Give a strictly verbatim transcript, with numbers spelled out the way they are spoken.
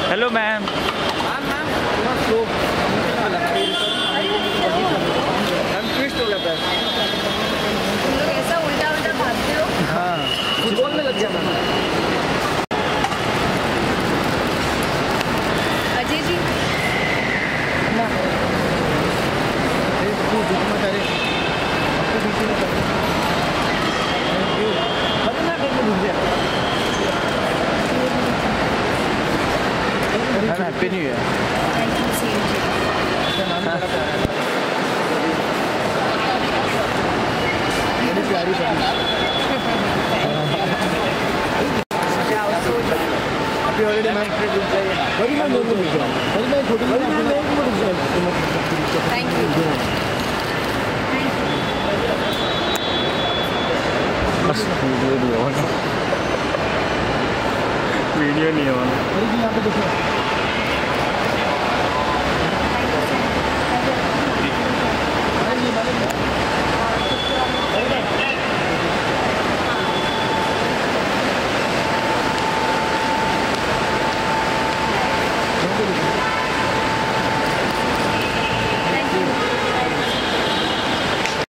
Hello ma'am. Twist हो जाता है। तुम लोग ऐसा उल्टा उल्टा भागते हो। हाँ फुटबॉल में लग गया ma'am. Ajay ji happy new year. Thank you same जी। प्यारी अभी ऑलरेडी मैम बड़ी मैम लोगों को बड़ी मैम छोटी मैम थैंक यू बस वीडियो नहीं होना वीडियो नहीं होना। यहाँ पे देखो